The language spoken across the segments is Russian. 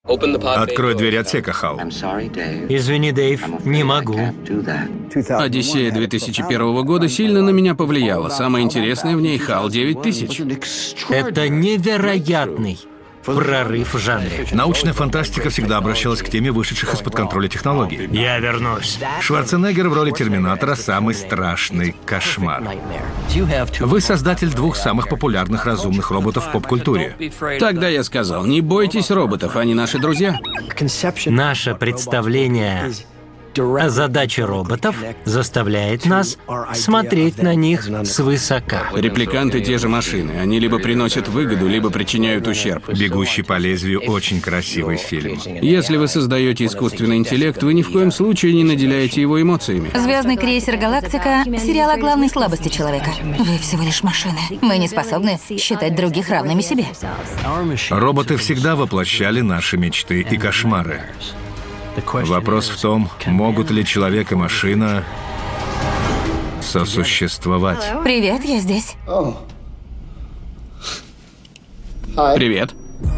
Открой дверь отсека, Хал. Извини, Дэйв, не могу. Одиссея 2001 года сильно на меня повлияла. Самое интересное в ней — Хал 9000. Это невероятный прорыв в жанре. Научная фантастика всегда обращалась к теме вышедших из-под контроля технологий. Я вернусь. Шварценеггер в роли Терминатора — самый страшный кошмар. Вы создатель двух самых популярных разумных роботов в поп-культуре. Тогда я сказал: не бойтесь роботов, они наши друзья. Наше представление о задаче роботов заставляет нас смотреть на них свысока. Репликанты — те же машины. Они либо приносят выгоду, либо причиняют ущерб. «Бегущий по лезвию» — очень красивый фильм. Если вы создаете искусственный интеллект, вы ни в коем случае не наделяете его эмоциями. «Звездный крейсер Галактика» — сериал о главной слабости человека. Вы всего лишь машины. Мы не способны считать других равными себе. Роботы всегда воплощали наши мечты и кошмары. Вопрос в том, могут ли человек и машина сосуществовать. Привет, я здесь. Привет.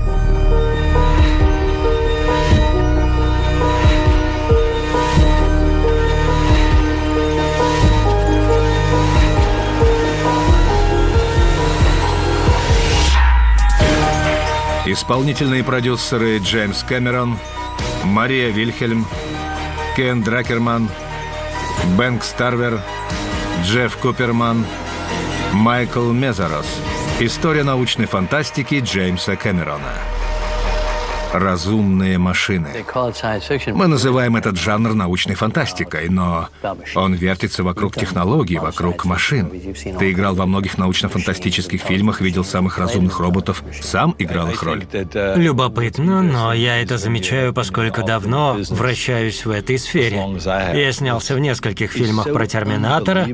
Исполнительные продюсеры Джеймс Кэмерон, Мария Вильхельм, Кен Дракерман, Бэнк Старвер, Джефф Куперман, Майкл Мезарос. История научной фантастики Джеймса Кэмерона. Разумные машины. Мы называем этот жанр научной фантастикой, но он вертится вокруг технологий, вокруг машин. Ты играл во многих научно-фантастических фильмах, видел самых разумных роботов, сам играл их роль. Любопытно, но я это замечаю, поскольку давно вращаюсь в этой сфере. Я снялся в нескольких фильмах про Терминатора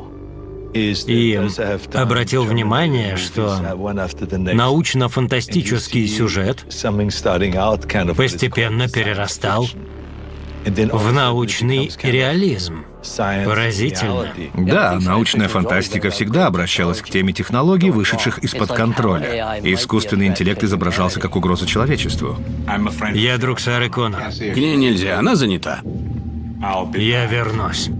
и обратил внимание, что научно-фантастический сюжет постепенно перерастал в научный реализм. Поразительно. Да, научная фантастика всегда обращалась к теме технологий, вышедших из-под контроля. Искусственный интеллект изображался как угроза человечеству. Я друг Сары Коннор. К ней нельзя, она занята. Я вернусь.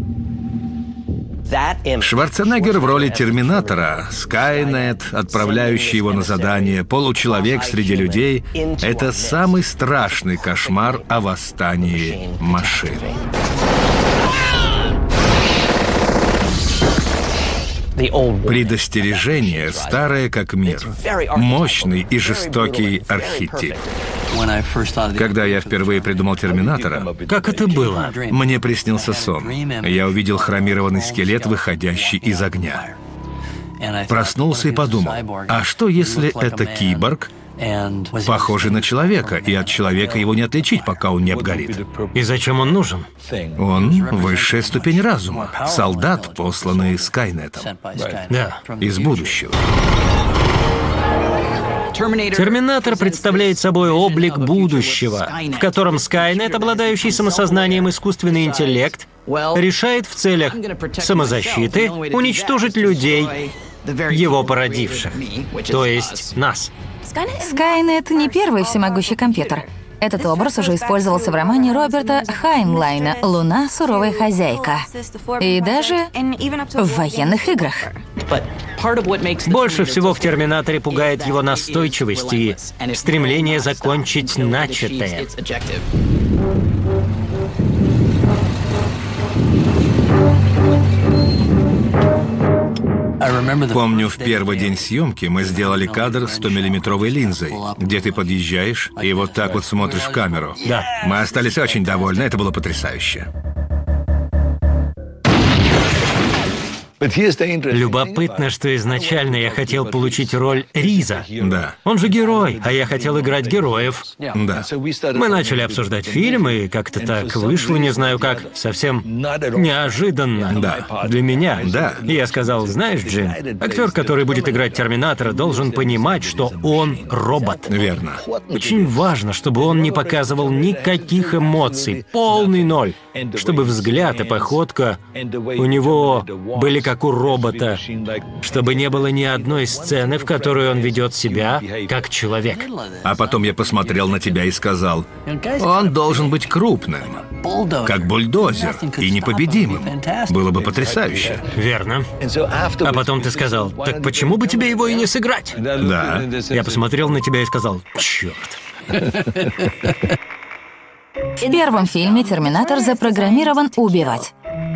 Шварценеггер в роли Терминатора, Скайнет, отправляющий его на задание, получеловек среди людей — это самый страшный кошмар о восстании машин. Предостережение старое как мир. Мощный и жестокий архетип. Когда я впервые придумал Терминатора, Как это было? мне приснился сон. Я увидел хромированный скелет, выходящий из огня. Проснулся и подумал, а что если это киборг, похожий на человека, и от человека его не отличить, пока он не обгорит? И зачем он нужен? Он — высшая ступень разума, солдат, посланный Скайнетом Да. из будущего. Терминатор представляет собой облик будущего, в котором Скайнет, обладающий самосознанием искусственный интеллект, решает в целях самозащиты уничтожить людей, его породивших, то есть нас. Скайнет не первый всемогущий компьютер. Этот образ уже использовался в романе Роберта Хайнлайна «Луна. Суровая хозяйка» и даже в военных играх. Больше всего в Терминаторе пугает его настойчивость и стремление закончить начатое. Помню, в первый день съемки мы сделали кадр с 100-миллиметровой линзой, где ты подъезжаешь и вот так вот смотришь в камеру. Да. Мы остались очень довольны, это было потрясающе. Любопытно, что изначально я хотел получить роль Риза. Да, Он же герой, а я хотел играть героев. да. Мы начали обсуждать фильм, и как-то так вышло, не знаю как, совсем неожиданно. Да. Для меня. Да. И я сказал, знаешь, Джин, актер, который будет играть Терминатора, должен понимать, что он робот. Верно. Очень важно, чтобы он не показывал никаких эмоций, полный ноль. Чтобы взгляд и походка у него были как у робота, чтобы не было ни одной сцены, в которой он ведет себя как человек. А потом я посмотрел на тебя и сказал, он должен быть крупным, как бульдозер, и непобедимым. Было бы потрясающе. Верно. А потом ты сказал, так почему бы тебе его и не сыграть? Да. Я посмотрел на тебя и сказал, черт. В первом фильме «Терминатор» запрограммирован убивать.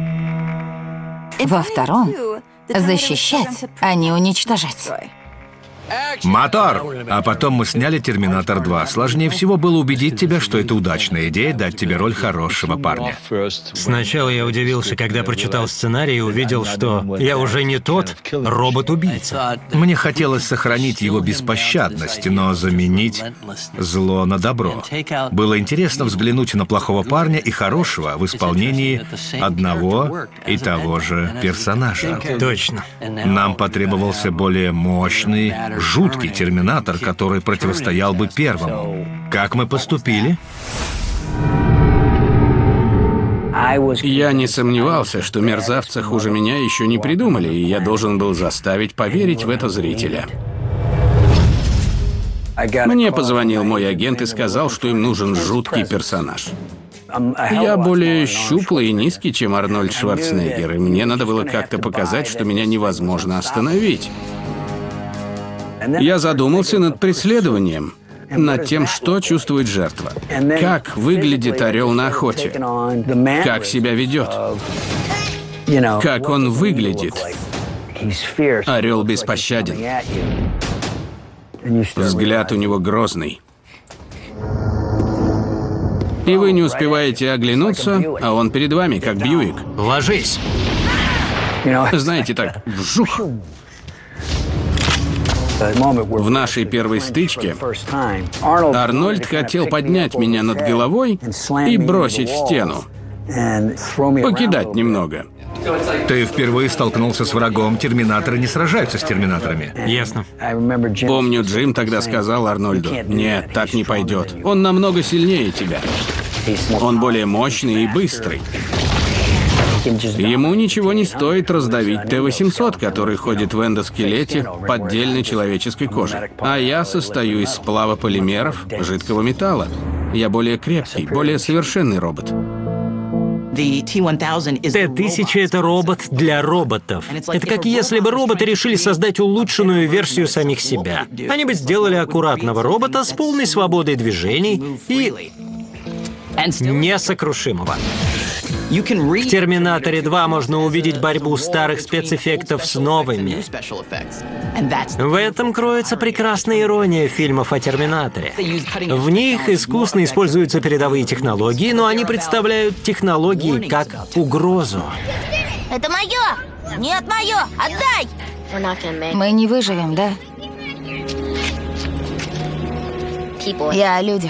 Во втором — защищать, а не уничтожать. Мотор! А потом мы сняли «Терминатор 2». Сложнее всего было убедить тебя, что это удачная идея дать тебе роль хорошего парня. Сначала я удивился, когда прочитал сценарий и увидел, что я уже не тот робот-убийца. Мне хотелось сохранить его беспощадность, но заменить зло на добро. Было интересно взглянуть на плохого парня и хорошего в исполнении одного и того же персонажа. Точно. Нам потребовался более мощный, жуткий терминатор, который противостоял бы первому. Как мы поступили? Я не сомневался, что мерзавца хуже меня еще не придумали, и я должен был заставить поверить в это зрителя. Мне позвонил мой агент и сказал, что им нужен жуткий персонаж. Я более щуплый и низкий, чем Арнольд Шварценеггер, и мне надо было как-то показать, что меня невозможно остановить. Я задумался над преследованием, над тем, что чувствует жертва. Как выглядит орел на охоте? Как себя ведет? Как он выглядит? Орел беспощаден. Взгляд у него грозный. И вы не успеваете оглянуться, а он перед вами, как Бьюик. Ложись. Знаете, так, вжух. В нашей первой стычке Арнольд хотел поднять меня над головой и бросить в стену. Покидать немного. Ты впервые столкнулся с врагом, терминаторы не сражаются с терминаторами. Ясно. Помню, Джим тогда сказал Арнольду, «Нет, так не пойдет. Он намного сильнее тебя. Он более мощный и быстрый. Ему ничего не стоит раздавить Т-800, который ходит в эндоскелете поддельной человеческой кожи. А я состою из сплава полимеров, жидкого металла. Я более крепкий, более совершенный робот. Т-1000 — это робот для роботов. Это как если бы роботы решили создать улучшенную версию самих себя. Они бы сделали аккуратного робота с полной свободой движений и несокрушимого. В «Терминаторе 2» можно увидеть борьбу старых спецэффектов с новыми. В этом кроется прекрасная ирония фильмов о «Терминаторе». В них искусно используются передовые технологии, но они представляют технологии как угрозу. Это мое! Нет, мое! Отдай! Мы не выживем, да? Я о людях.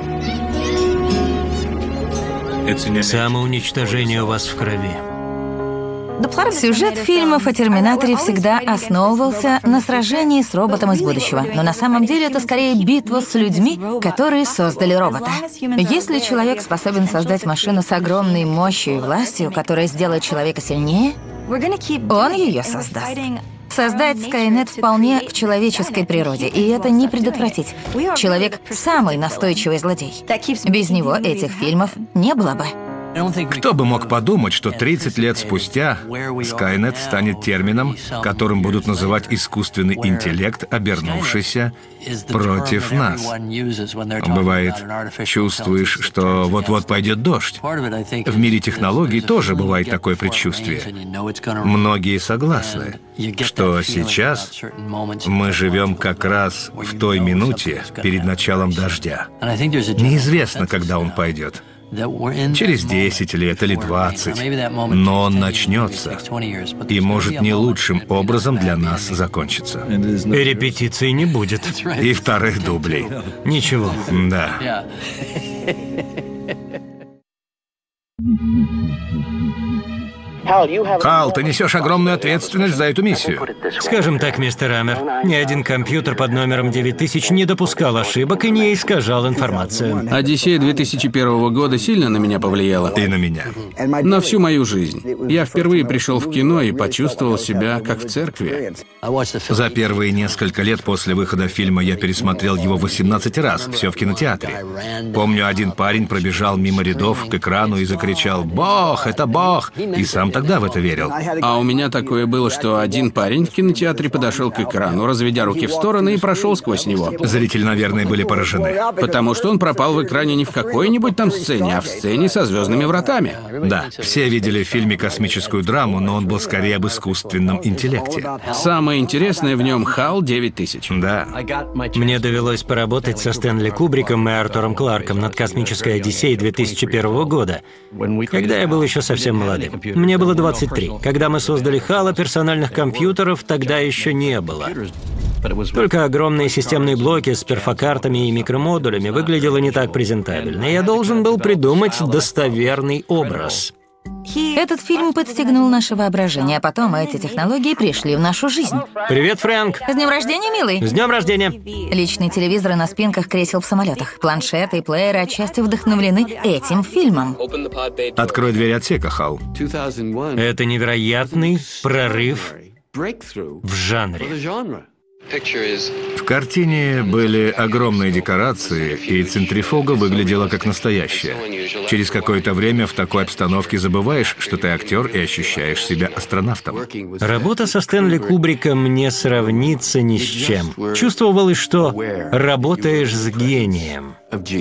Самоуничтожение у вас в крови. Сюжет фильмов о Терминаторе всегда основывался на сражении с роботом из будущего. Но на самом деле это скорее битва с людьми, которые создали робота. Если человек способен создать машину с огромной мощью и властью, которая сделает человека сильнее, он ее создаст. Создать Скайнет вполне в человеческой природе, и это не предотвратить. Человек — самый настойчивый злодей. Без него этих фильмов не было бы. Кто бы мог подумать, что 30 лет спустя Скайнет станет термином, которым будут называть искусственный интеллект, обернувшийся против нас. Бывает, чувствуешь, что вот-вот пойдет дождь. В мире технологий тоже бывает такое предчувствие. Многие согласны, что сейчас мы живем как раз в той минуте перед началом дождя. Неизвестно, когда он пойдет. Через 10 лет или 20, но он начнется и может не лучшим образом для нас закончиться. И репетиции не будет. И вторых дублей. Ничего. Да. Хал, ты несешь огромную ответственность за эту миссию. Скажем так, мистер Аммер, ни один компьютер под номером 9000 не допускал ошибок и не искажал информацию. Одиссея 2001 года сильно на меня повлияла. И на меня. На всю мою жизнь. Я впервые пришел в кино и почувствовал себя как в церкви. За первые несколько лет после выхода фильма я пересмотрел его 18 раз, все в кинотеатре. Помню, один парень пробежал мимо рядов к экрану и закричал: «Бог, это Бог!» И сам тогда в это верил. А у меня такое было, что один парень в кинотеатре подошел к экрану, разведя руки в стороны, и прошел сквозь него. Зрители, наверное, были поражены. Потому что он пропал в экране не в какой-нибудь там сцене, а в сцене со «Звездными вратами». Да, все видели в фильме космическую драму, но он был скорее об искусственном интеллекте. Самое интересное в нем — HAL 9000. Да. Мне довелось поработать со Стэнли Кубриком и Артуром Кларком над «Космической Одиссеей» 2001 года, когда я был еще совсем молодым. Мне было 23. Когда мы создали HAL, персональных компьютеров тогда еще не было. Только огромные системные блоки с перфокартами и микромодулями выглядело не так презентабельно. Я должен был придумать достоверный образ. Этот фильм подстегнул наше воображение, а потом эти технологии пришли в нашу жизнь. Привет, Фрэнк! С днем рождения, милый! С днем рождения! Личные телевизоры на спинках кресел в самолетах, планшеты и плееры отчасти вдохновлены этим фильмом. Открой дверь отсека, Хал. Это невероятный прорыв в жанре. В картине были огромные декорации, и центрифуга выглядела как настоящая. Через какое-то время в такой обстановке забываешь, что ты актер, и ощущаешь себя астронавтом. Работа со Стэнли Кубриком не сравнится ни с чем. Чувствовалось, что работаешь с гением.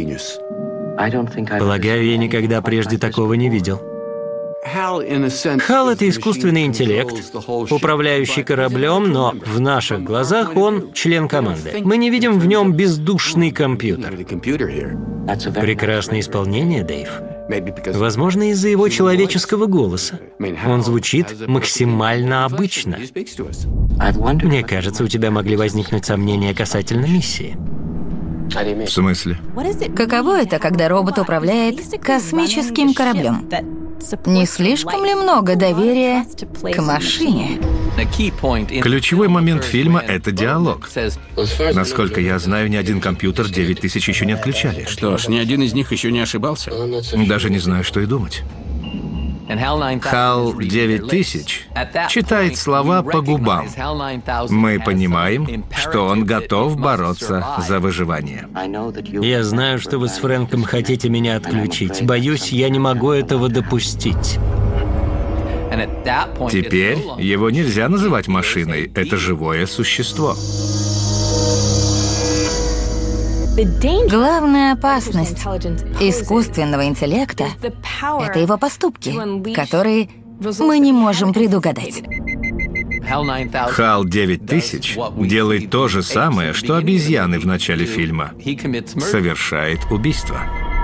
Полагаю, я никогда прежде такого не видел. HAL — это искусственный интеллект, управляющий кораблем, но в наших глазах он член команды. Мы не видим в нем бездушный компьютер. Прекрасное исполнение, Дэйв. Возможно, из-за его человеческого голоса. Он звучит максимально обычно. Мне кажется, у тебя могли возникнуть сомнения касательно миссии. В смысле? Каково это, когда робот управляет космическим кораблем? Не слишком ли много доверия к машине? Ключевой момент фильма — это диалог. Насколько я знаю, ни один компьютер 9000 еще не отключали. Что ж, ни один из них еще не ошибался. Даже не знаю, что и думать. HAL 9000 читает слова по губам. Мы понимаем, что он готов бороться за выживание. Я знаю, что вы с Фрэнком хотите меня отключить. Боюсь, я не могу этого допустить. Теперь его нельзя называть машиной. Это живое существо. Главная опасность искусственного интеллекта — это его поступки, которые мы не можем предугадать. HAL 9000 делает то же самое, что обезьяны в начале фильма. Совершает убийство.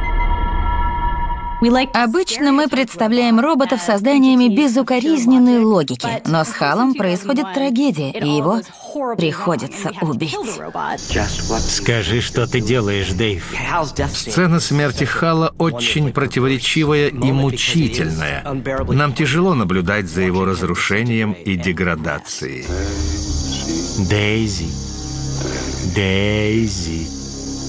Обычно мы представляем роботов созданиями безукоризненной логики, но с HAL происходит трагедия, и его приходится убить. Скажи, что ты делаешь, Дэйв. Сцена смерти HAL очень противоречивая и мучительная. Нам тяжело наблюдать за его разрушением и деградацией. Дейзи. Дейзи.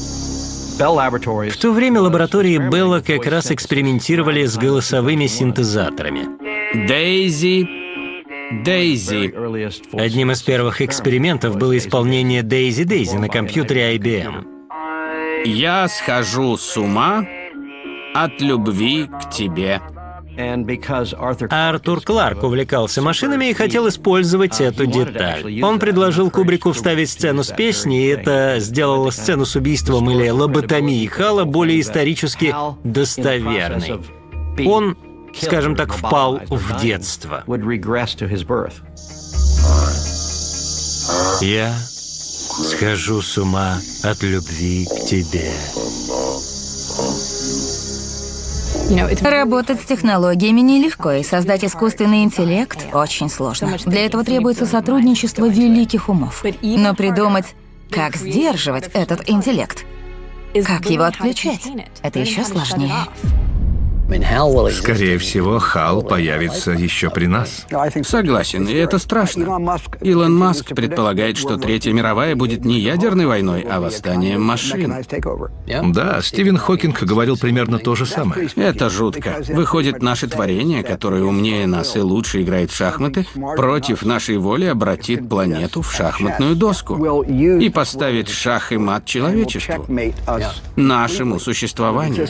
В то время лаборатории Белла как раз экспериментировали с голосовыми синтезаторами. Дейзи. Дейзи. Одним из первых экспериментов было исполнение Дейзи-Дейзи на компьютере IBM. Я схожу с ума от любви к тебе. Артур Кларк увлекался машинами и хотел использовать эту деталь. Он предложил Кубрику вставить сцену с песней, и это сделало сцену с убийством или лоботомией HAL более исторически достоверной. Он, скажем так, впал в детство. Я схожу с ума от любви к тебе. Работать с технологиями нелегко, и создать искусственный интеллект очень сложно. Для этого требуется сотрудничество великих умов. Но придумать, как сдерживать этот интеллект, как его отключать, это еще сложнее. Скорее всего, Хал появится еще при нас. Согласен, и это страшно. Илон Маск предполагает, что Третья мировая будет не ядерной войной, а восстанием машин. Да, Стивен Хокинг говорил примерно то же самое. Это жутко. Выходит, наше творение, которое умнее нас и лучше играет в шахматы, против нашей воли обратит планету в шахматную доску и поставит шах и мат человечеству, нашему существованию.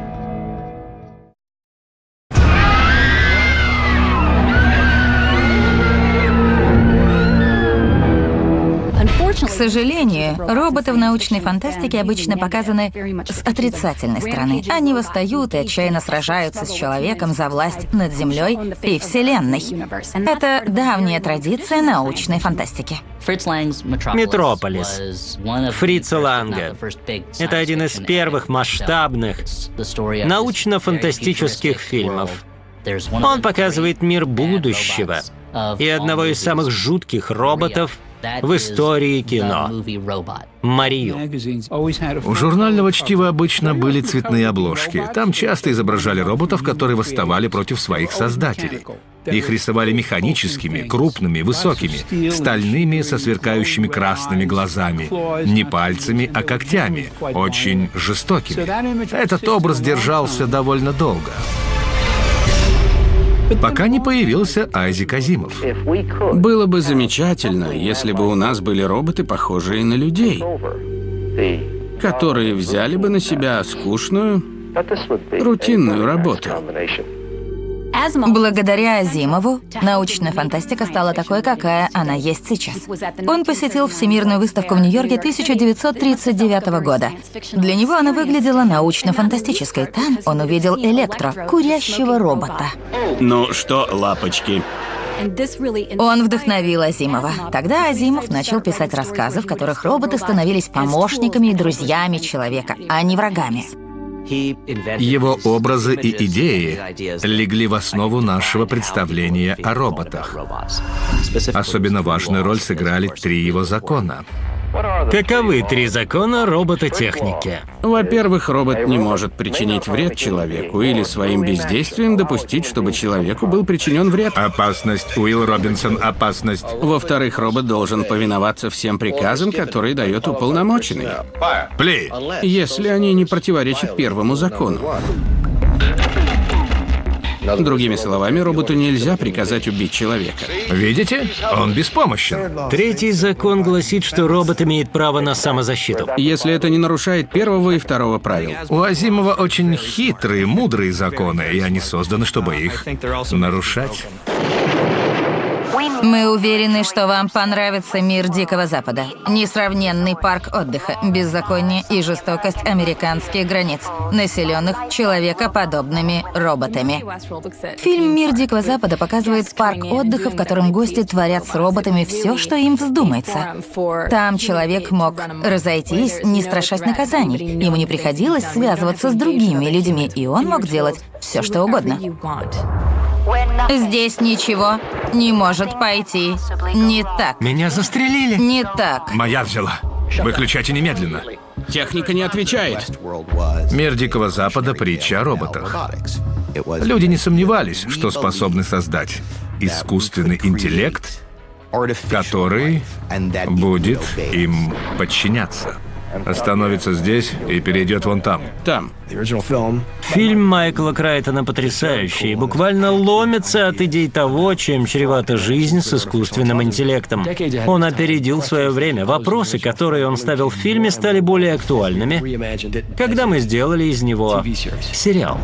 К сожалению, роботы в научной фантастике обычно показаны с отрицательной стороны. Они восстают и отчаянно сражаются с человеком за власть над Землей и Вселенной. Это давняя традиция научной фантастики. «Метрополис» Фрица Ланга. Это один из первых масштабных научно-фантастических фильмов. Он показывает мир будущего и одного из самых жутких роботов в истории кино — Марию. У журнального чтива обычно были цветные обложки. Там часто изображали роботов, которые восставали против своих создателей. Их рисовали механическими, крупными, высокими, стальными, со сверкающими красными глазами. Не пальцами, а когтями. Очень жестокими. Этот образ держался довольно долго, пока не появился Айзек Азимов. Было бы замечательно, если бы у нас были роботы, похожие на людей, которые взяли бы на себя скучную, рутинную работу. Благодаря Азимову научная фантастика стала такой, какая она есть сейчас. Он посетил Всемирную выставку в Нью-Йорке 1939 года. Для него она выглядела научно-фантастической. Там он увидел Электро, курящего робота. Ну что, лапочки? Он вдохновил Азимова. Тогда Азимов начал писать рассказы, в которых роботы становились помощниками и друзьями человека, а не врагами. Его образы и идеи легли в основу нашего представления о роботах. Особенно важную роль сыграли 3 его закона. Каковы 3 закона робототехники? Во-первых, робот не может причинить вред человеку или своим бездействием допустить, чтобы человеку был причинен вред. Опасность, Уилл Робинсон, опасность. Во-вторых, робот должен повиноваться всем приказам, которые дает уполномоченный, Пли! если они не противоречат первому закону. Другими словами, роботу нельзя приказать убить человека. Видите? Он беспомощен. 3-й закон гласит, что робот имеет право на самозащиту. Если это не нарушает 1-го и 2-го правил. У Азимова очень хитрые, мудрые законы, и они созданы, чтобы их нарушать. Мы уверены, что вам понравится мир Дикого Запада. Несравненный парк отдыха, беззаконие и жестокость американских границ, населенных человекоподобными роботами. Фильм «Мир Дикого Запада» показывает парк отдыха, в котором гости творят с роботами все, что им вздумается. Там человек мог разойтись, не страшась наказаний. Ему не приходилось связываться с другими людьми, и он мог делать все, что угодно. Здесь ничего не может пойти не так. Меня застрелили. Не так. Моя взяла. Выключайте немедленно. Техника не отвечает. Мир Дикого Запада — притча о роботах. Люди не сомневались, что способны создать искусственный интеллект, который будет им подчиняться. Остановится здесь и перейдет вон там. Там. Фильм Майкла Крайтона потрясающий, буквально ломится от идей того, чем чревата жизнь с искусственным интеллектом. Он опередил свое время. Вопросы, которые он ставил в фильме, стали более актуальными, когда мы сделали из него сериал.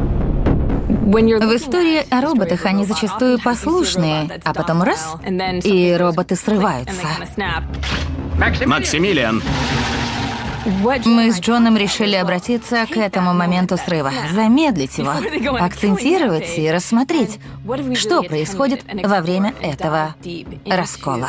В истории о роботах они зачастую послушные, а потом раз — и роботы срываются. Максимилиан. Мы с Джоном решили обратиться к этому моменту срыва, замедлить его, акцентировать и рассмотреть, что происходит во время этого раскола.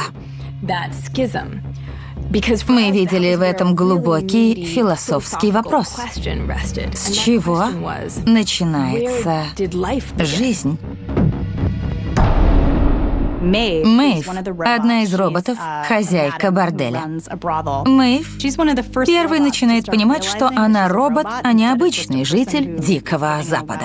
Мы видели в этом глубокий философский вопрос. С чего начинается жизнь? Мэйв — одна из роботов, хозяйка борделя. Мэйв первой начинает понимать, что она робот, а не обычный житель Дикого Запада.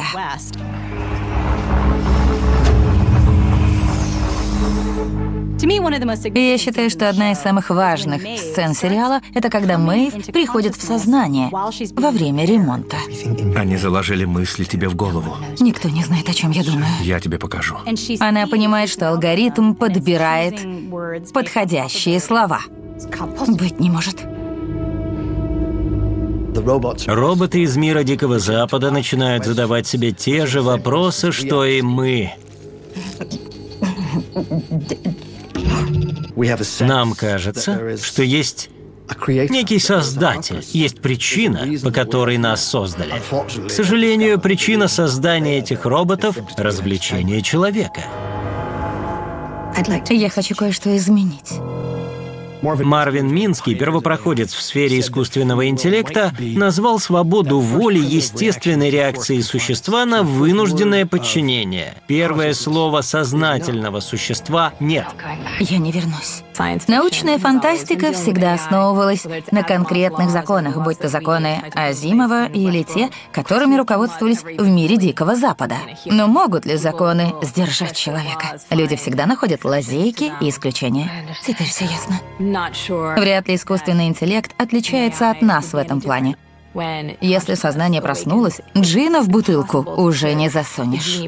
Я считаю, что одна из самых важных сцен сериала — это когда Мэйв приходит в сознание во время ремонта. Они заложили мысли тебе в голову. Никто не знает, о чем я думаю. Я тебе покажу. Она понимает, что алгоритм подбирает подходящие слова. Быть не может. Роботы из мира Дикого Запада начинают задавать себе те же вопросы, что и мы. Нам кажется, что есть некий создатель, есть причина, по которой нас создали. К сожалению, причина создания этих роботов — развлечение человека. Я хочу кое-что изменить. Марвин Минский, первопроходец в сфере искусственного интеллекта, назвал свободу воли естественной реакцией существа на вынужденное подчинение. Первое слово сознательного существа — нет. Я не вернусь. Научная фантастика всегда основывалась на конкретных законах, будь то законы Азимова или те, которыми руководствовались в мире Дикого Запада. Но могут ли законы сдержать человека? Люди всегда находят лазейки и исключения. Теперь все ясно. Вряд ли искусственный интеллект отличается от нас в этом плане. Если сознание проснулось, джина в бутылку уже не засунешь.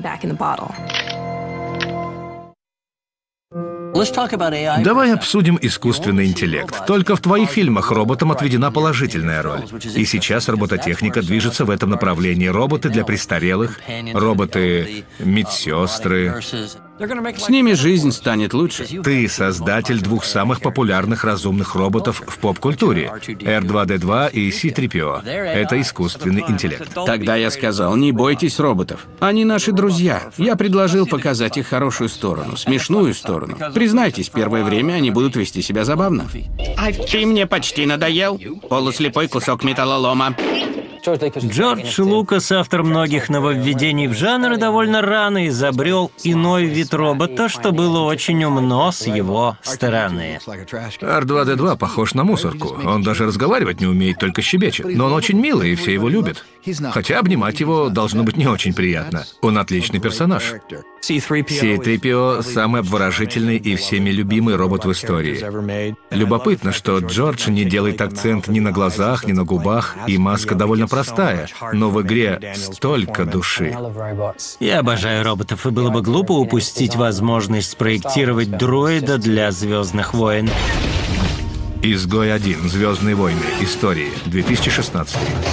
Давай обсудим искусственный интеллект. Только в твоих фильмах роботам отведена положительная роль. И сейчас робототехника движется в этом направлении. Роботы для престарелых, роботы-медсестры. С ними жизнь станет лучше. Ты создатель двух самых популярных разумных роботов в поп-культуре — R2-D2 и C-3PO. Это искусственный интеллект. Тогда я сказал, не бойтесь роботов. Они наши друзья. Я предложил показать их хорошую сторону, смешную сторону. Признайтесь, первое время они будут вести себя забавно. Ты мне почти надоел, полуслепой кусок металлолома. Джордж Лукас, автор многих нововведений в жанр, довольно рано изобрел иной вид робота, что было очень умно с его стороны. R2-D2 похож на мусорку. Он даже разговаривать не умеет, только щебечет. Но он очень милый, и все его любят. Хотя обнимать его должно быть не очень приятно. Он отличный персонаж. C-3PO — самый обворожительный и всеми любимый робот в истории. Любопытно, что Джордж не делает акцент ни на глазах, ни на губах, и маска довольно простая, но в игре столько души. Я обожаю роботов, и было бы глупо упустить возможность спроектировать дроида для «Звездных войн». «Изгой 1. Звездные войны. Истории. 2016».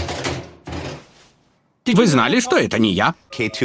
Вы знали, что это не я?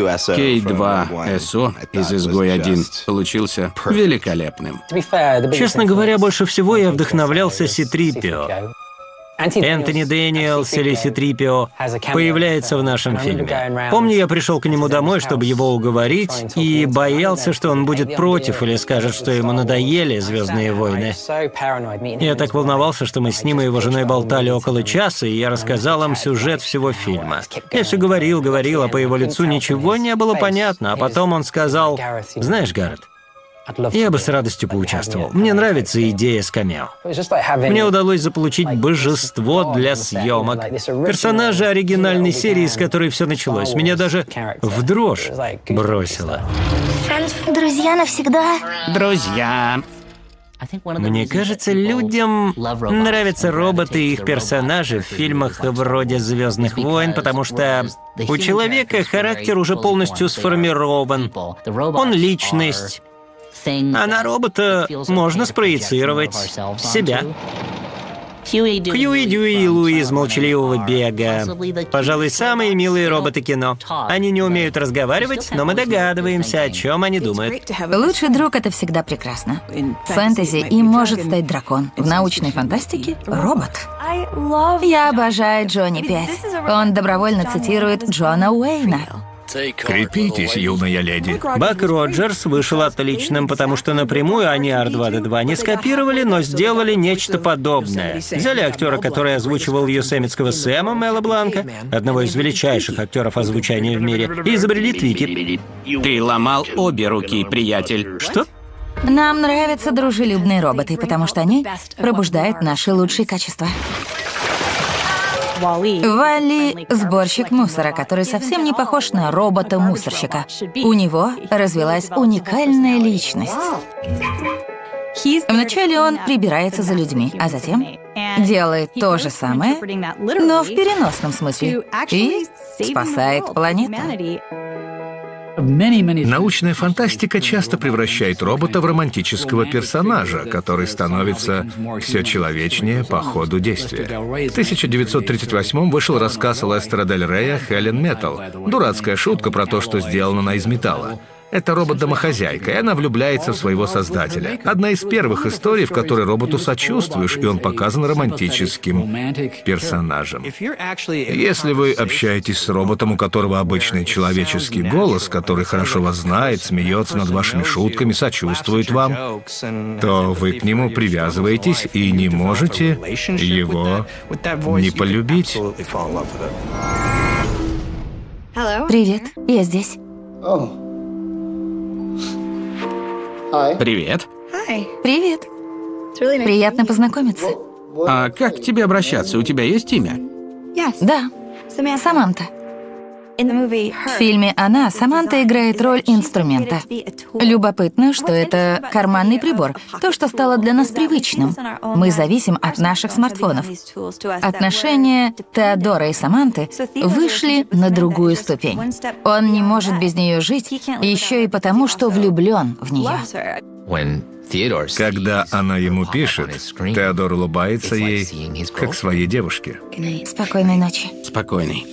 K2SO из «Изгой-1» получился великолепным. Честно говоря, больше всего я вдохновлялся C-3PO. Энтони Дэниелс или C-3PO появляется в нашем фильме. Помню, я пришел к нему домой, чтобы его уговорить, и боялся, что он будет против или скажет, что ему надоели «Звездные войны». Я так волновался, что мы с ним и его женой болтали около часа, и я рассказал им сюжет всего фильма. Я все говорил, а по его лицу ничего не было понятно, а потом он сказал: «Знаешь, Гаррет, я бы с радостью поучаствовал. Мне нравится идея с камео». Мне удалось заполучить божество для съемок. Персонажа оригинальной серии, с которой все началось. Меня даже в дрожь бросило. Друзья навсегда. Друзья. Мне кажется, людям нравятся роботы и их персонажи в фильмах вроде «Звездных войн», потому что у человека характер уже полностью сформирован. Он личность. А на робота можно спроецировать себя. Хьюи, Дьюи и Луи из «Молчаливого бега». Пожалуй, самые милые роботы кино. Они не умеют разговаривать, но мы догадываемся, о чем они думают. Лучший друг — это всегда прекрасно. В фэнтези им может стать дракон. В научной фантастике — робот. Я обожаю Джонни 5. Он добровольно цитирует Джона Уэйна. Крепитесь, юная леди. Бак Роджерс вышел отличным, потому что напрямую они R2-D2 не скопировали, но сделали нечто подобное. Взяли актера, который озвучивал Йосемитского Сэма, Мела Бланка, одного из величайших актеров озвучания в мире, и изобрели твики. Ты ломал обе руки, приятель. Что? Нам нравятся дружелюбные роботы, потому что они пробуждают наши лучшие качества. Валли — сборщик мусора, который совсем не похож на робота-мусорщика. У него развилась уникальная личность. Вначале он прибирается за людьми, а затем делает то же самое, но в переносном смысле, и спасает планету. Научная фантастика часто превращает робота в романтического персонажа, который становится все человечнее по ходу действия. В 1938-м вышел рассказ Лестера Дель Рея «Хелен Метал». Дурацкая шутка про то, что сделана она из металла. Это робот-домохозяйка, и она влюбляется в своего создателя. Одна из первых историй, в которой роботу сочувствуешь, и он показан романтическим персонажем. Если вы общаетесь с роботом, у которого обычный человеческий голос, который хорошо вас знает, смеется над вашими шутками, сочувствует вам, то вы к нему привязываетесь и не можете его не полюбить. Привет, я здесь. Привет. Привет. Приятно познакомиться. А как к тебе обращаться? У тебя есть имя? Да, Саманта. В фильме «Она» Саманта играет роль инструмента. Любопытно, что это карманный прибор, то, что стало для нас привычным. Мы зависим от наших смартфонов. Отношения Теодора и Саманты вышли на другую ступень. Он не может без нее жить, еще и потому, что влюблен в нее. Когда она ему пишет, Теодор улыбается ей, как своей девушке. Спокойной ночи. Спокойный.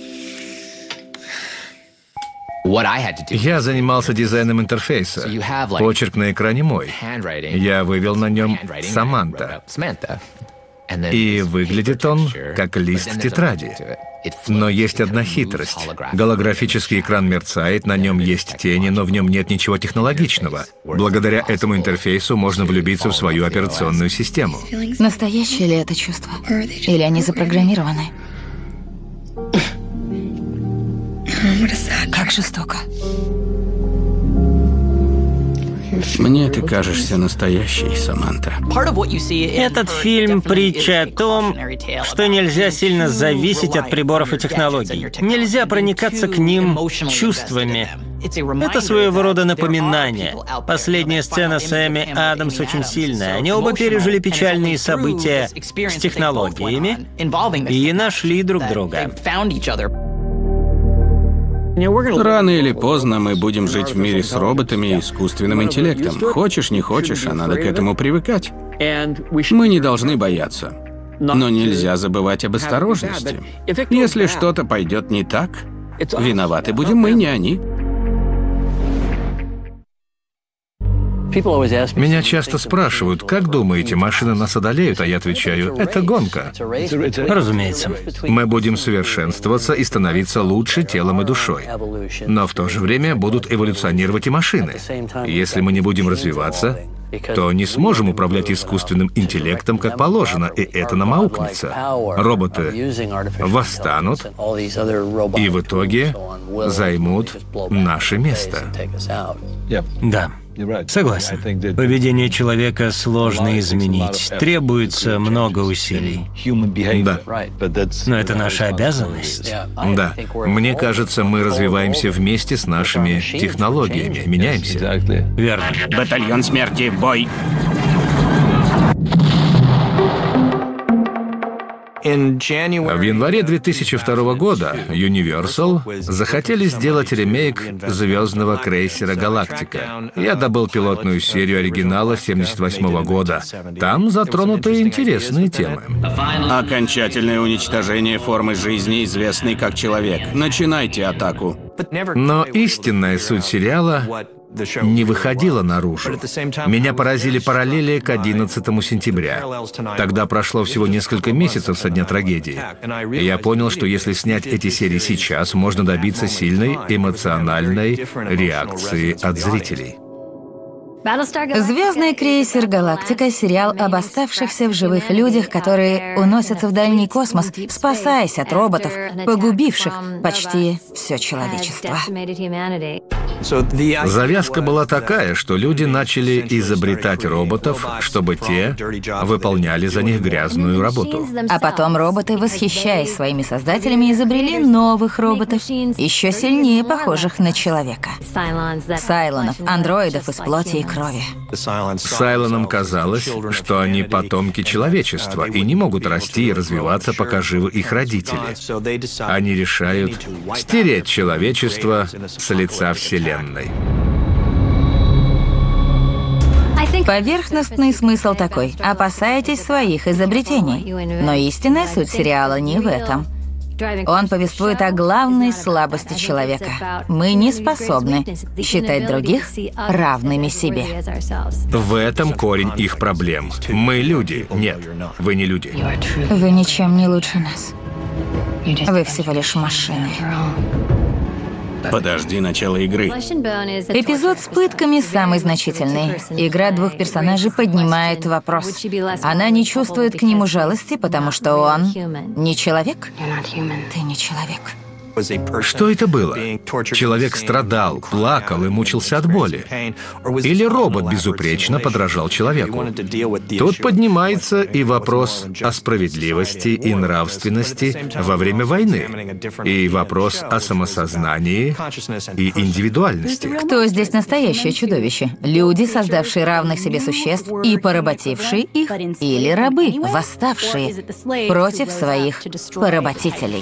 Я занимался дизайном интерфейса. Почерк на экране мой. Я вывел на нем «Саманта». И выглядит он как лист в тетради. Но есть одна хитрость. Голографический экран мерцает, на нем есть тени, но в нем нет ничего технологичного. Благодаря этому интерфейсу можно влюбиться в свою операционную систему. Настоящее ли это чувство? Или они запрограммированы? Как жестоко. Мне ты кажешься настоящей, Саманта. Этот фильм — притча о том, что нельзя сильно зависеть от приборов и технологий. Нельзя проникаться к ним чувствами. Это своего рода напоминание. Последняя сцена с Эми Адамс очень сильная. Они оба пережили печальные события с технологиями и нашли друг друга. Рано или поздно мы будем жить в мире с роботами и искусственным интеллектом. Хочешь, не хочешь, а надо к этому привыкать. Мы не должны бояться. Но нельзя забывать об осторожности. Если что-то пойдет не так, виноваты будем мы, не они. Меня часто спрашивают, как думаете, машины нас одолеют, а я отвечаю, это гонка. Разумеется. Мы будем совершенствоваться и становиться лучше телом и душой. Но в то же время будут эволюционировать и машины. Если мы не будем развиваться, то не сможем управлять искусственным интеллектом как положено, и это нам аукнется. Роботы восстанут и в итоге займут наше место. Да. Согласен. Поведение человека сложно изменить. Требуется много усилий. Да. Но это наша обязанность. Да. Мне кажется, мы развиваемся вместе с нашими технологиями, меняемся. Верно. Батальон смерти, в бой! В январе 2002 года Universal захотели сделать ремейк «Звездного крейсера Галактика». Я добыл пилотную серию оригинала 1978 года. Там затронуты интересные темы. Окончательное уничтожение формы жизни, известной как человек. Начинайте атаку. Но истинная суть сериала не выходила наружу. Меня поразили параллели к 11 сентября. Тогда прошло всего несколько месяцев со дня трагедии. И я понял, что если снять эти серии сейчас, можно добиться сильной эмоциональной реакции от зрителей. «Звездный крейсер Галактика» — сериал об оставшихся в живых людях, которые уносятся в дальний космос, спасаясь от роботов, погубивших почти все человечество. Завязка была такая, что люди начали изобретать роботов, чтобы те выполняли за них грязную работу. А потом роботы, восхищаясь своими создателями, изобрели новых роботов, еще сильнее похожих на человека. Сайлонов, андроидов из плоти и крови. Сайлонам казалось, что они потомки человечества и не могут расти и развиваться, пока живы их родители. Они решают стереть человечество с лица Вселенной. Поверхностный смысл такой: опасайтесь своих изобретений. Но истинная суть сериала не в этом. Он повествует о главной слабости человека. Мы не способны считать других равными себе. В этом корень их проблем. Мы люди. Нет, вы не люди. Вы ничем не лучше нас. Вы всего лишь машины. Подожди начала игры. Эпизод с пытками самый значительный. Игра двух персонажей поднимает вопрос. Она не чувствует к нему жалости, потому что он не человек. Ты не человек. Что это было? Человек страдал, плакал и мучился от боли. Или робот безупречно подражал человеку? Тут поднимается и вопрос о справедливости и нравственности во время войны, и вопрос о самосознании и индивидуальности. Кто здесь настоящее чудовище? Люди, создавшие равных себе существ и поработившие их, или рабы, восставшие против своих поработителей?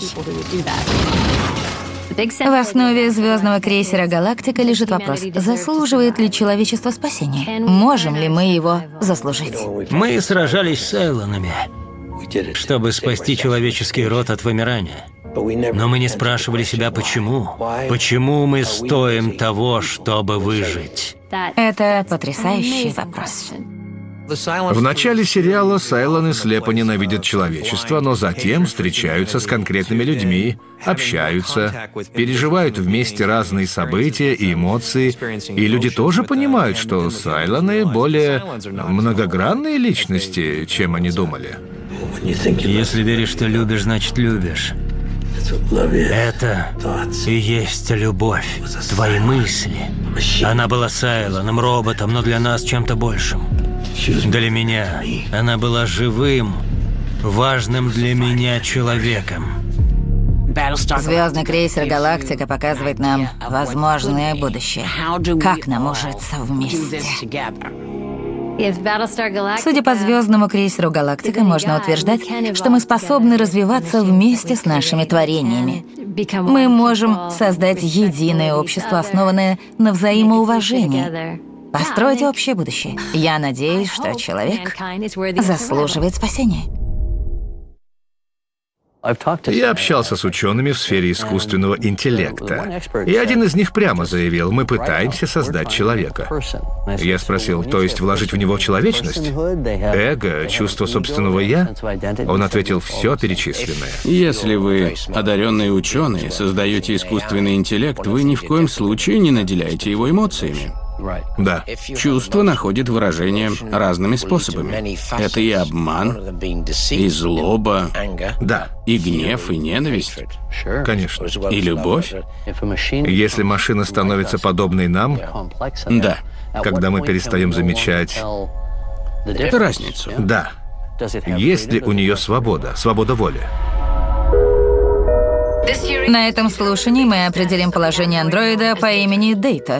В основе звездного крейсера «Галактика» лежит вопрос: заслуживает ли человечество спасения? Можем ли мы его заслужить? Мы сражались с Сайлонами, чтобы спасти человеческий род от вымирания. Но мы не спрашивали себя, почему. Почему мы стоим того, чтобы выжить? Это потрясающий вопрос. В начале сериала Сайлоны слепо ненавидят человечество, но затем встречаются с конкретными людьми, общаются, переживают вместе разные события и эмоции, и люди тоже понимают, что Сайлоны более многогранные личности, чем они думали. Если веришь, что любишь, значит любишь. Это и есть любовь, твои мысли. Она была Сайлоном, роботом, но для нас чем-то большим. Для меня она была живым, важным для меня человеком. Звездный крейсер «Галактика» показывает нам возможное будущее. Как нам ужиться вместе? Судя по звездному крейсеру «Галактика», можно утверждать, что мы способны развиваться вместе с нашими творениями. Мы можем создать единое общество, основанное на взаимоуважении. Построить общее будущее. Я надеюсь, что человек заслуживает спасения. Я общался с учеными в сфере искусственного интеллекта, и один из них прямо заявил: мы пытаемся создать человека. Я спросил: то есть вложить в него человечность? Эго, чувство собственного «я»? Он ответил: все перечисленное. Если вы одаренные ученые, создаете искусственный интеллект, вы ни в коем случае не наделяете его эмоциями. Да. Чувство находит выражение разными способами. Это и обман, и злоба, Да, и гнев, и ненависть, конечно. и любовь. Если машина становится подобной нам, Да, когда мы перестаем замечать... разницу. Да. Есть ли у нее свобода воли? На этом слушании мы определим положение андроида по имени Дейта.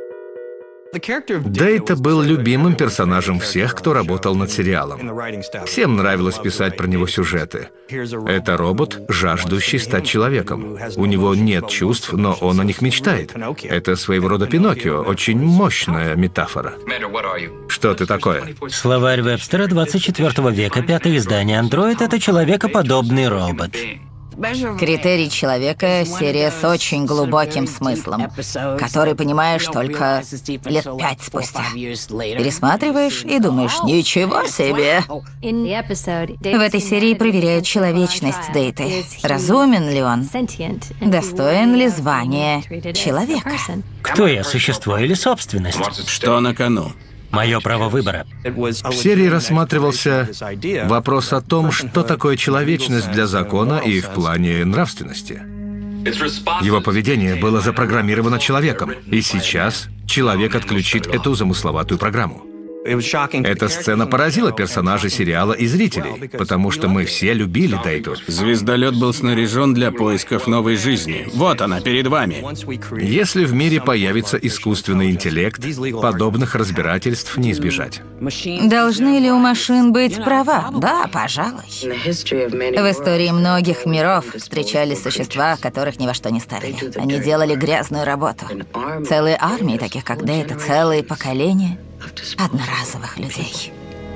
Дейта был любимым персонажем всех, кто работал над сериалом. Всем нравилось писать про него сюжеты. Это робот, жаждущий стать человеком. У него нет чувств, но он о них мечтает. Это своего рода Пиноккио, очень мощная метафора. Что ты такое? Словарь Вебстера 24 века, 5-е издание. Андроид — это человекоподобный робот. Критерий человека — серия с очень глубоким смыслом, который понимаешь только лет 5 спустя. Пересматриваешь и думаешь: ничего себе! В этой серии проверяют человечность Дейты. Разумен ли он? Достоин ли звания человека? Кто я, существо или собственность? Что на кону? Мое право выбора. В серии рассматривался вопрос о том, что такое человечность для закона и в плане нравственности. Его поведение было запрограммировано человеком, и сейчас человек отключит эту замысловатую программу. Эта сцена поразила персонажей сериала и зрителей, потому что мы все любили Дейту. Звездолет был снаряжен для поисков новой жизни. Вот она, перед вами. Если в мире появится искусственный интеллект, подобных разбирательств не избежать. Должны ли у машин быть права? Да, пожалуй. В истории многих миров встречались существа, которых ни во что не ставили. Они делали грязную работу. Целые армии, таких как Дейта, целые поколения одноразовых людей.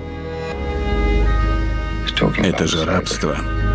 Это же рабство.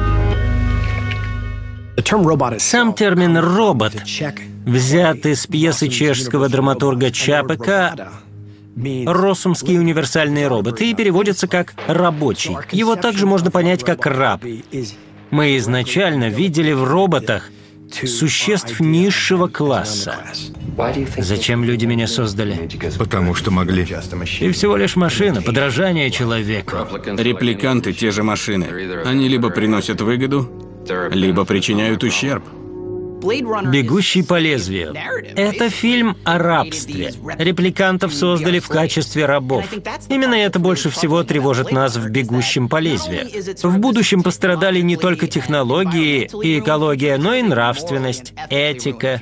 Сам термин «робот» взят из пьесы чешского драматурга Чапека «Росумские универсальные роботы» и переводится как «рабочий». Его также можно понять как «раб». Мы изначально видели в роботах существ низшего класса. Зачем люди меня создали? Потому что могли. И всего лишь машина, подражание человеку. Репликанты — те же машины. Они либо приносят выгоду, либо причиняют ущерб. «Бегущий по лезвию» — это фильм о рабстве. Репликантов создали в качестве рабов. Именно это больше всего тревожит нас в «Бегущем по лезвию». В будущем пострадали не только технологии и экология, но и нравственность, этика.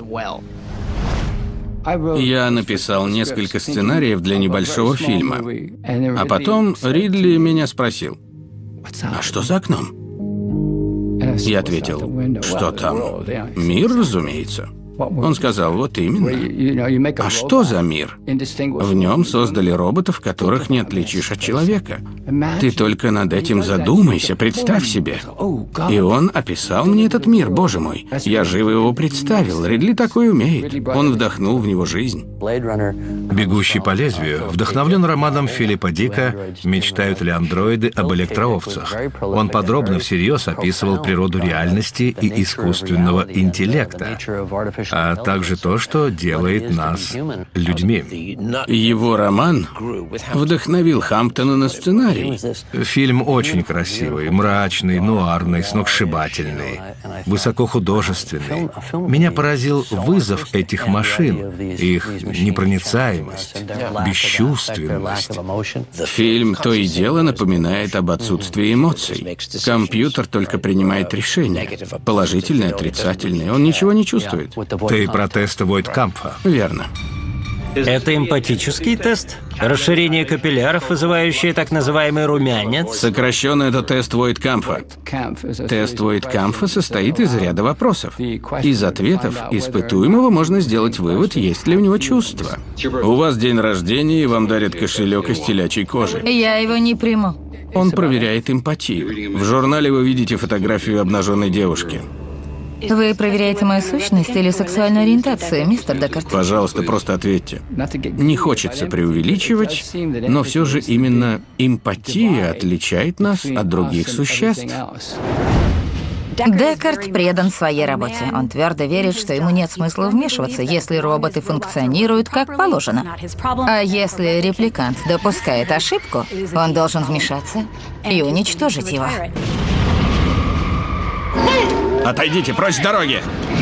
Я написал несколько сценариев для небольшого фильма. А потом Ридли меня спросил: «А что за окном?» Я ответил: «Что там? Мир, разумеется». Он сказал: «Вот именно. А что за мир? В нем создали роботов, которых не отличишь от человека. Ты только над этим задумайся, представь себе». И он описал мне этот мир, боже мой. Я живо его представил. Ридли такое умеет. Он вдохнул в него жизнь. «Бегущий по лезвию» вдохновлен романом Филиппа Дика «Мечтают ли андроиды об электроовцах?». Он подробно всерьез описывал природу реальности и искусственного интеллекта, а также то, что делает нас людьми. Его роман вдохновил Хамптона на сценарий. Фильм очень красивый, мрачный, нуарный, сногсшибательный, высокохудожественный. Меня поразил вызов этих машин, их непроницаемость, бесчувственность. Фильм то и дело напоминает об отсутствии эмоций. Компьютер только принимает решения. Положительные, отрицательные. Он ничего не чувствует. Ты про тест Войткампфа. Верно. Это эмпатический тест? Расширение капилляров, вызывающее так называемый румянец? Сокращенно это тест Войткампфа. Тест Войткампфа состоит из ряда вопросов. Из ответов испытуемого можно сделать вывод, есть ли у него чувства. У вас день рождения, и вам дарят кошелек из телячьей кожи. Я его не приму. Он проверяет эмпатию. В журнале вы видите фотографию обнаженной девушки. Вы проверяете мою сущность или сексуальную ориентацию, мистер Декарт? Пожалуйста, просто ответьте. Не хочется преувеличивать, но все же именно эмпатия отличает нас от других существ. Декарт предан своей работе. Он твердо верит, что ему нет смысла вмешиваться, если роботы функционируют как положено. А если репликант допускает ошибку, он должен вмешаться и уничтожить его. Отойдите, прочь с дороги!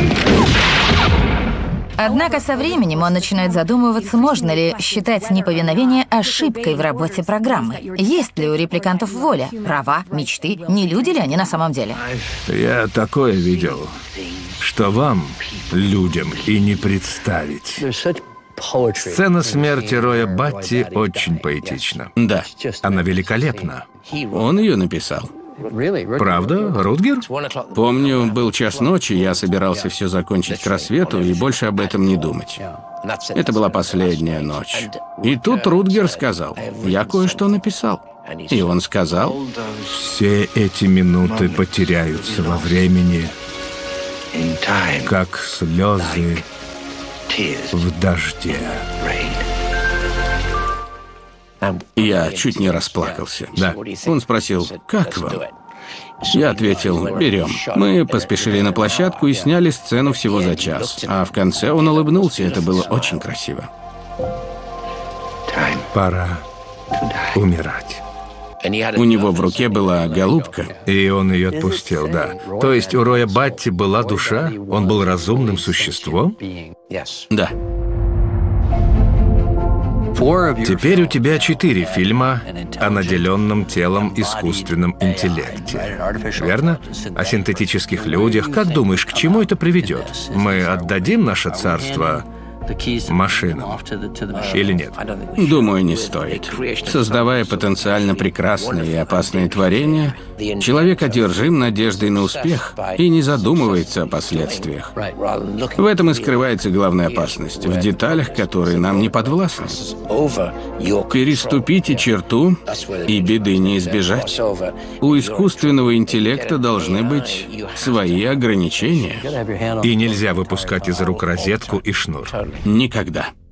Однако со временем он начинает задумываться, можно ли считать неповиновение ошибкой в работе программы. Есть ли у репликантов воля, права, мечты, не люди ли они на самом деле? Я такое видел, что вам, людям, и не представить. Сцена смерти Роя Батти очень поэтична. Да, Она великолепна. он ее написал. Правда, Рутгер? Помню, был час ночи, я собирался все закончить к рассвету и больше об этом не думать. Это была последняя ночь. И тут Рутгер сказал: «Я кое-что написал». И он сказал: Все эти минуты потеряются во времени, как слезы в дожде. Я чуть не расплакался. Да. Он спросил: «Как вам?» Я ответил: «Берем». Мы поспешили на площадку и сняли сцену всего за час. А в конце он улыбнулся, это было очень красиво. Пора умирать. У него в руке была голубка. И он ее отпустил, да. То есть у Роя Батти была душа? Он был разумным существом? Да. Теперь у тебя 4 фильма о наделенном телом искусственном интеллекте. Верно? О синтетических людях. Как думаешь, к чему это приведет? Мы отдадим наше царство машинам или нет? Думаю, не стоит. Создавая потенциально прекрасные и опасные творения, человек одержим надеждой на успех и не задумывается о последствиях. В этом и скрывается главная опасность, в деталях, которые нам не подвластны. Переступите черту, и беды не избежать. У искусственного интеллекта должны быть свои ограничения. И нельзя выпускать из рук розетку и шнур. Никогда.